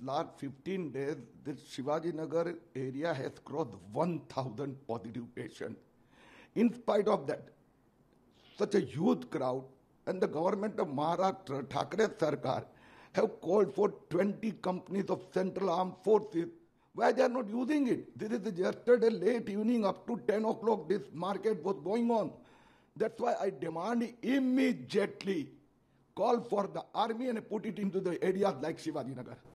last 15 days, this Shivaji Nagar area has crossed 1,000 positive patients. In spite of that, such a huge crowd, and the government of Maharashtra, Thackeray Sarkar, have called for 20 companies of Central Armed Forces. Why they are not using it? This is yesterday late evening up to 10 o'clock this market was going on. That's why I demand immediately call for the army and put it into the areas like Shivaji Nagar.